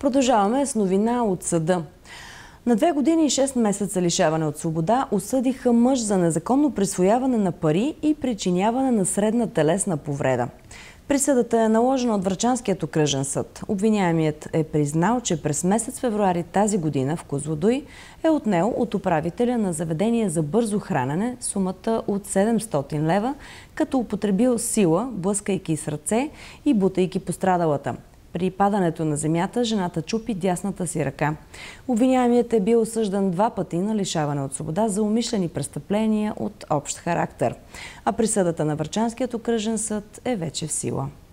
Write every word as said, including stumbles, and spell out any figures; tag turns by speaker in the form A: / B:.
A: Продължаваме с новина от съда. На две години и шест месеца лишаване от свобода осъдиха мъж за незаконно присвояване на пари и причиняване на средна телесна повреда. Присъдата е наложена от Врачанският окръжен съд. Обвиняемият е признал, че през месец февруари тази година в Козлодуй е отнел от управителя на заведение за бързо хранене сумата от седемстотин лева, като употребил сила, блъскайки с ръце и бутайки пострадалата. При падането на земята жената чупи дясната си ръка. Обвиняемият е бил осъждан два пъти на лишаване от свобода за умишлени престъпления от общ характер. А присъдата на Врачанският окръжен съд е вече в сила.